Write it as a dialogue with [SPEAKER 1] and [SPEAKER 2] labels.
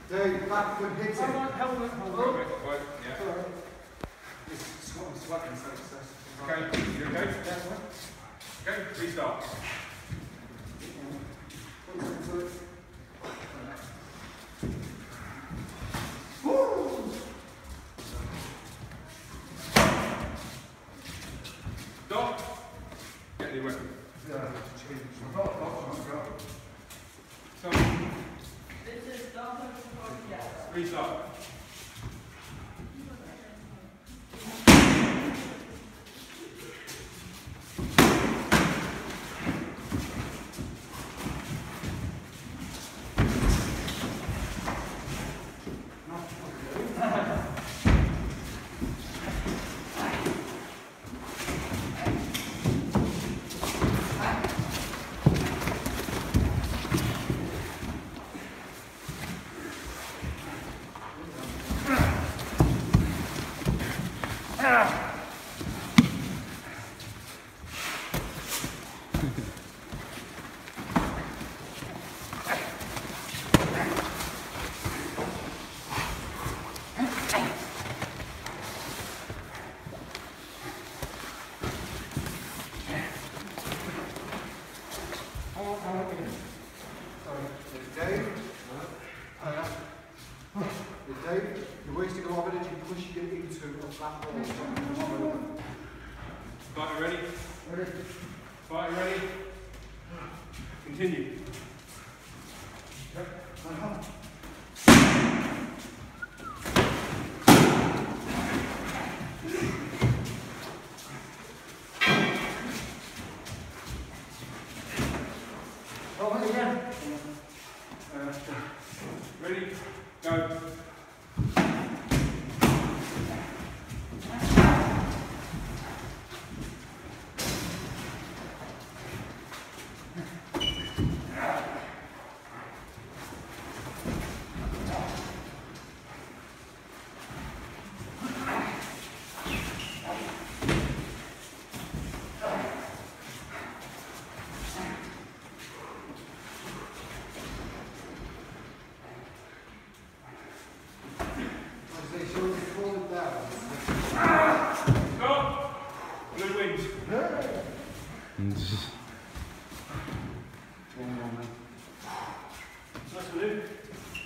[SPEAKER 1] Dave, back foot hit it.
[SPEAKER 2] Hold on.
[SPEAKER 3] Right, yeah.
[SPEAKER 1] Sorry. I'm sweating, so it's...
[SPEAKER 3] Okay, you okay? Okay, restart. Stop. Get the weapon.
[SPEAKER 1] Yeah, change.
[SPEAKER 3] So,
[SPEAKER 4] This is double yes.
[SPEAKER 3] restart.
[SPEAKER 1] Dave, you're wasting a lot of energy pushing it into a flat wall.
[SPEAKER 3] Fighter ready?
[SPEAKER 1] Ready?
[SPEAKER 3] Fighter ready? Continue.
[SPEAKER 1] Oh, again.
[SPEAKER 3] Ready? Go. Stop! Blue wings.
[SPEAKER 1] One more, man.
[SPEAKER 3] Nice blue.